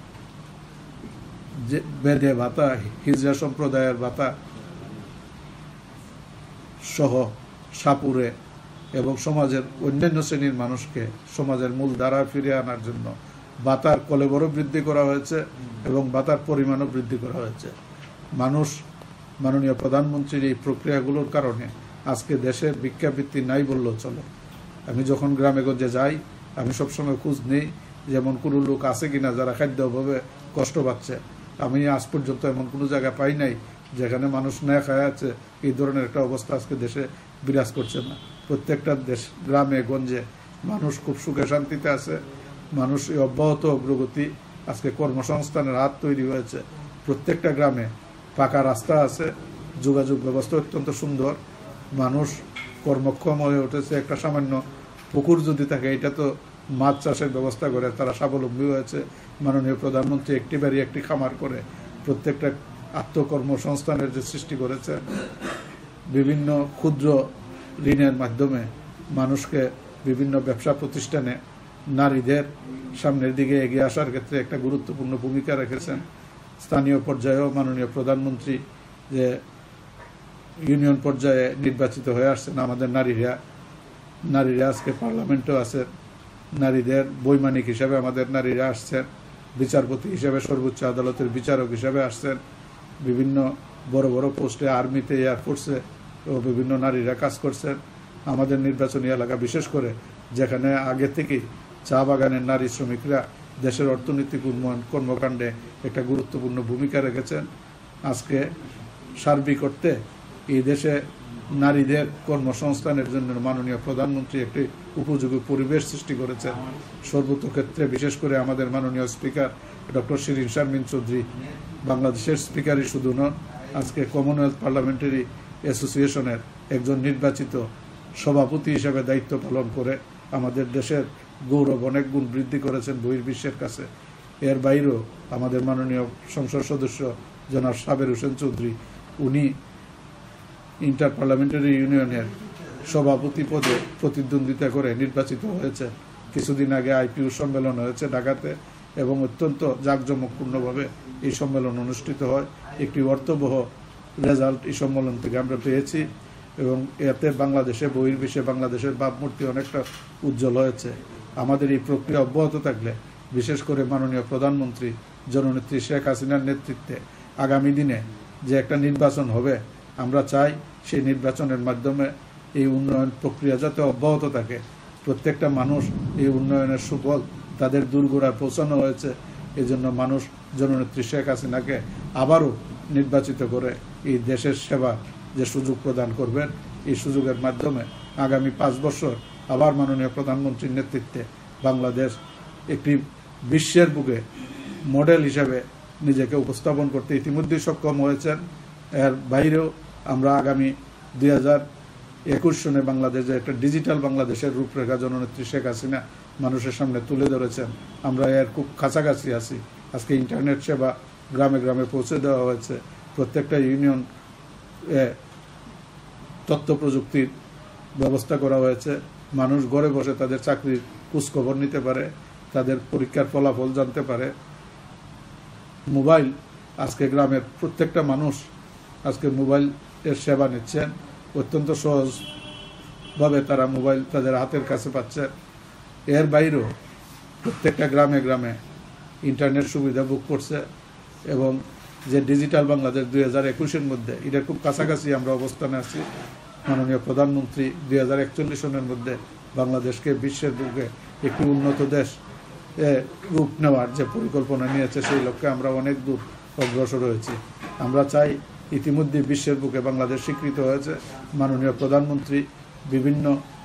বেদে ভাতা, হিজড়া সম্প্রদায়ের ভাতা সহ সাপুরে এবং সমাজের অন্যান্য শ্রেণীর মানুষকে সমাজের মূল ধারায় ফিরিয়ে আনার জন্য ভাতার কলেবরও বৃদ্ধি করা হয়েছে এবং ভাতার পরিমাণও বৃদ্ধি করা হয়েছে। মানুষ মাননীয় প্রধানমন্ত্রীর এই প্রক্রিয়াগুলোর কারণে আজকে দেশের ভিক্ষাবৃত্তি নাই বললেও চলে। আমি যখন গ্রামে গঞ্জে যাই, আমি সবসময় খোঁজ নেই যেমন কোনো লোক আছে কিনা যারা খাদ্য অভাবে কষ্ট পাচ্ছে। আমি আজ পর্যন্ত এমন কোনো জায়গা পাই নাই যেখানে মানুষ না খায় আছে। এই ধরনের একটা অবস্থা আজকে দেশে বিরাজ করছে না। প্রত্যেকটা দেশ, গ্রামে গঞ্জে মানুষ খুব সুখে শান্তিতে আছে। মানুষ এই অব্যাহত অগ্রগতি, আজকে কর্মসংস্থানের হাত তৈরি হয়েছে। প্রত্যেকটা গ্রামে পাকা রাস্তা আছে, যোগাযোগ ব্যবস্থা অত্যন্ত সুন্দর, মানুষ কর্মক্ষম হয়ে উঠেছে। একটা সামান্য পুকুর যদি থাকে, এটা তো মাছ চাষের ব্যবস্থা করে তারা স্বাবলম্বী হয়েছে। মাননীয় প্রধানমন্ত্রী একটি বাড়ি একটি খামার করে প্রত্যেকটা আত্মকর্মসংস্থানের যে সৃষ্টি করেছে, বিভিন্ন ক্ষুদ্র ঋণের মাধ্যমে মানুষকে বিভিন্ন ব্যবসা প্রতিষ্ঠানে নারীদের সামনের দিকে এগিয়ে আসার ক্ষেত্রে একটা গুরুত্বপূর্ণ ভূমিকা রেখেছেন। স্থানীয় পর্যায়েও মাননীয় প্রধানমন্ত্রী যে ইউনিয়ন পর্যায়ে নির্বাচিত হয়ে আসছেন, আমাদের নারীরা নারীরা আজকে পার্লামেন্টও আছেন, নারীদের বৈমানিক হিসাবে আমাদের নারীরা আসছেন, বিচারপতি হিসেবে সর্বোচ্চ আদালতের বিচারক হিসেবে আসছেন, বিভিন্ন বড় বড় পোস্টে আর্মিতে, এয়ারফোর্সে ও বিভিন্ন নারীরা কাজ করছেন। আমাদের নির্বাচনী এলাকা বিশেষ করে যেখানে আগে থেকে চা বাগানের নারী শ্রমিকরা দেশের অর্থনৈতিক উন্নয়ন কর্মকাণ্ডে একটা গুরুত্বপূর্ণ ভূমিকা রেখেছেন। আজকে সার্বিক অর্থে এই দেশে নারীদের কর্মসংস্থানের জন্য মাননীয় প্রধানমন্ত্রী একটি উপযোগী পরিবেশ সৃষ্টি করেছেন। সর্বতক্ষেত্রে বিশেষ করে আমাদের মাননীয় স্পিকার ডক্টর শিরিন শারমিন চৌধুরী বাংলাদেশের স্পিকারই শুধু নন, আজকে কমনওয়েলথ পার্লামেন্টারি অ্যাসোসিয়েশনের একজন নির্বাচিত সভাপতি হিসেবে দায়িত্ব পালন করে আমাদের দেশের গৌরব অনেক গুণ বৃদ্ধি করেছেন বহির্বিশ্বের কাছে। এর বাইরেও আমাদের মাননীয় সংসদ সদস্য জনাব সাবের হোসেন চৌধুরী, উনি ইন্টার পার্লামেন্টারি ইউনিয়নের সভাপতি পদে প্রতিদ্বন্দ্বিতা করে নির্বাচিত হয়েছে। কিছুদিন আগে আইপিইউ সম্মেলন হয়েছে ঢাকাতে এবং অত্যন্ত জাঁকজমকপূর্ণভাবে এই সম্মেলন অনুষ্ঠিত হয়। একটি অর্থবহ রেজাল্ট এই সম্মেলন থেকে আমরা পেয়েছি এবং এতে বাংলাদেশে বহির্বিশ্বে বাংলাদেশের ভাবমূর্তি অনেকটা উজ্জ্বল হয়েছে। আমাদের এই প্রক্রিয়া অব্যাহত থাকলে, বিশেষ করে মাননীয় প্রধানমন্ত্রী জননেত্রী শেখ হাসিনার নেতৃত্বে আগামী দিনে যে একটা নির্বাচন হবে, আমরা চাই সেই নির্বাচনের মাধ্যমে এই উন্নয়ন প্রক্রিয়া যাতে অব্যাহত থাকে। প্রত্যেকটা মানুষ এই উন্নয়নের সুফল তাদের দূরগোড়ায় পৌঁছানো হয়েছে। এই জন্য মানুষ জননেত্রী শেখ হাসিনাকে আবারও নির্বাচিত করে এই দেশের সেবা যে সুযোগ প্রদান করবেন, এই সুযোগের মাধ্যমে আগামী পাঁচ বছর আবার মাননীয় প্রধানমন্ত্রীর নেতৃত্বে বাংলাদেশ একটি বিশ্বের বুকে মডেল হিসাবে নিজেকে উপস্থাপন করতে ইতিমধ্যেই সক্ষম হয়েছেন। এর বাইরেও আমরা আগামী দুই হাজার একুশ সনে বাংলাদেশে একটা ডিজিটাল বাংলাদেশের রূপরেখা জননেত্রী শেখ হাসিনা মানুষের সামনে তুলে ধরেছেন। আমরা এর খুব কাছাকাছি আছি। আজকে ইন্টারনেট সেবা গ্রামে গ্রামে পৌঁছে দেওয়া হয়েছে। প্রত্যেকটা ইউনিয়ন তথ্য প্রযুক্তির ব্যবস্থা করা হয়েছে। মানুষ ঘরে বসে তাদের চাকরির খোঁজখবর নিতে পারে, তাদের পরীক্ষার ফলাফল জানতে পারে। মোবাইল আজকে গ্রামের প্রত্যেকটা মানুষ আজকে মোবাইল এর সেবা নিচ্ছেন। অত্যন্ত সহজভাবে তারা মোবাইল তাদের হাতের কাছে পাচ্ছে। এর বাইরেও প্রত্যেকটা গ্রামে গ্রামে ইন্টারনেট সুবিধা বুক করছে এবং যে ডিজিটাল বাংলাদেশ দুই হাজার একুশের মধ্যে এটা খুব কাছাকাছি আমরা অবস্থানে আছি। মাননীয় প্রধানমন্ত্রী দুই হাজার একচল্লিশ সনের মধ্যে বাংলাদেশকে বিশ্বের বুকে একটি উন্নত দেশ রূপ নেওয়ার যে পরিকল্পনা নিয়েছে সেই লক্ষ্যে আমরা অনেক দূর অগ্রসর হয়েছি। আমরা চাই, ইতিমধ্যে বিশ্বের বুকে বাংলাদেশ স্বীকৃত হয়েছে। মাননীয় প্রধানমন্ত্রী বিভিন্ন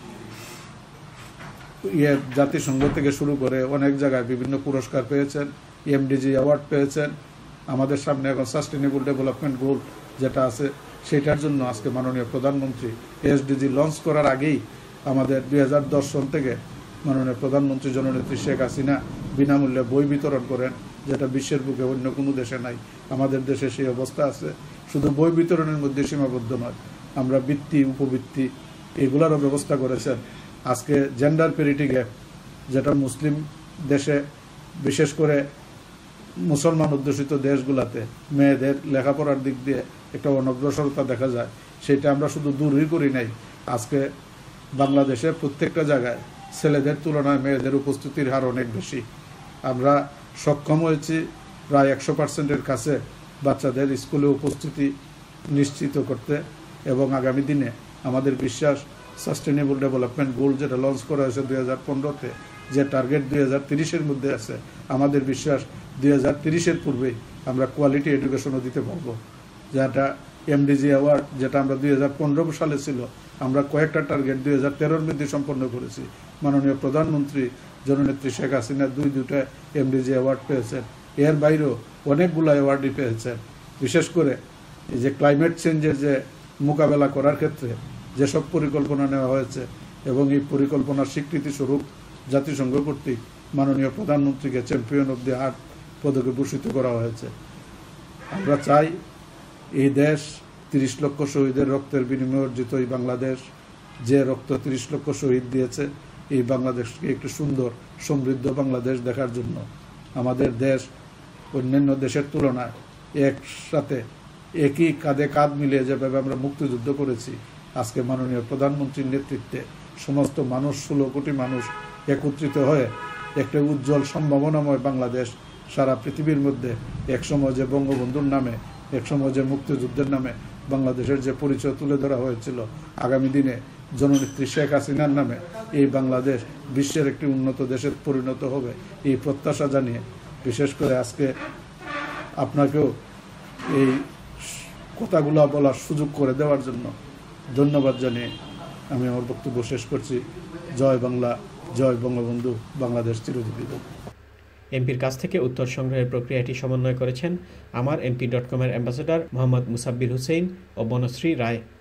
ইয়ে জাতিসংঘ থেকে শুরু করে অনেক জায়গায় বিভিন্ন পুরস্কার পেয়েছেন, এমডিজি অ্যাওয়ার্ড পেয়েছেন। আমাদের সামনে এখন সাস্টেনেবল ডেভেলপমেন্ট গোল যেটা আছে সেটার জন্য আজকে মাননীয় প্রধানমন্ত্রী এসডিজি লঞ্চ করার আগেই আমাদের দুই হাজার দশ সন থেকে মাননীয় প্রধানমন্ত্রী জননেত্রী শেখ হাসিনা বিনামূল্যে বই বিতরণ করেন, যেটা বিশ্বের বুকে অন্য কোনো দেশে নাই। আমাদের দেশে সেই অবস্থা আছে। শুধু বই বিতরণের মধ্যে সীমাবদ্ধ নয়, আমরা বৃত্তি উপবৃত্তি এগুলোরও ব্যবস্থা করেছেন। আজকে জেন্ডার প্যারিটি গ্যাপ, যেটা মুসলিম দেশে বিশেষ করে মুসলমান অধ্যুষিত দেশগুলোতে মেয়েদের লেখাপড়ার দিক দিয়ে একটা অনগ্রসরতা দেখা যায়, সেটা আমরা শুধু দূরই করি নাই। আজকে বাংলাদেশের প্রত্যেকটা জায়গায় ছেলেদের তুলনায় মেয়েদের উপস্থিতির হার অনেক বেশি। আমরা সক্ষম হয়েছি প্রায় একশো পার্সেন্টের কাছে বাচ্চাদের স্কুলে উপস্থিতি নিশ্চিত করতে এবং আগামী দিনে আমাদের বিশ্বাস সাস্টেনেবল ডেভেলপমেন্ট গোল যেটা লঞ্চ করা হয়েছে দুই হাজার পনেরোতে, যে টার্গেট দুই হাজার তিরিশের মধ্যে আছে, আমাদের বিশ্বাস দুই হাজার তিরিশের পূর্বেই আমরা কোয়ালিটি এডুকেশনও দিতে পারবো। যেটা এমডিজি অ্যাওয়ার্ড যেটা আমরা দুই হাজার পনেরো সালে ছিল, আমরা কয়েকটা টার্গেট দুই হাজার তেরোর মধ্যে সম্পন্ন করেছি। মাননীয় প্রধানমন্ত্রী জননেত্রী শেখ হাসিনা দুই দুটা এমডিজি অ্যাওয়ার্ড পেয়েছেন। এর বাইরেও অনেকগুলো অ্যাওয়ার্ডই পেয়েছেন। বিশেষ করে এই যে ক্লাইমেট চেঞ্জের যে মোকাবেলা করার ক্ষেত্রে যেসব পরিকল্পনা নেওয়া হয়েছে এবং এই পরিকল্পনার স্বীকৃতি স্বরূপ জাতিসংঘ কর্তৃক মাননীয় প্রধানমন্ত্রীকে চ্যাম্পিয়ন অব দি আর্থ পদকে ভূষিত করা হয়েছে। আমরা চাই এই দেশ তিরিশ লক্ষ শহীদের রক্তের বিনিময়ে অর্জিত এই বাংলাদেশ, যে রক্ত তিরিশ লক্ষ শহীদ দিয়েছে, এই বাংলাদেশকে একটু সুন্দর সমৃদ্ধ বাংলাদেশ দেখার জন্য আমাদের দেশ অন্যান্য দেশের তুলনায় একসাথে একই কাঁধে কাঁধ মিলিয়ে যেভাবে আমরা মুক্তিযুদ্ধ করেছি, আজকে মাননীয় প্রধানমন্ত্রীর নেতৃত্বে সমস্ত মানুষ, ষোলো কোটি মানুষ একত্রিত হয়ে একটা উজ্জ্বল সম্ভাবনাময় বাংলাদেশ সারা পৃথিবীর মধ্যে একসময় যে বঙ্গবন্ধুর নামে, একসময় যে মুক্তিযুদ্ধের নামে বাংলাদেশের যে পরিচয় তুলে ধরা হয়েছিল, আগামী দিনে জননেত্রী শেখ হাসিনার নামে এই বাংলাদেশ বিশ্বের একটি উন্নত দেশে পরিণত হবে, এই প্রত্যাশা জানিয়ে বিশেষ করে আজকে আপনাকেও এই কথাগুলো বলার সুযোগ করে দেওয়ার জন্য ধন্যবাদ জানিয়ে আমি আমার বক্তব্য শেষ করছি। জয় বাংলা, জয় বঙ্গবন্ধু, বাংলাদেশ চিরজীবী। এমপির কাছ থেকে উত্তর সংগ্রহের প্রক্রিয়াটি সমন্বয় করেছেন আমার এমপি ডট কমের অ্যাম্বাসেডর মোহাম্মদ মুসাব্বির হুসেইন ও বনশ্রী রায়।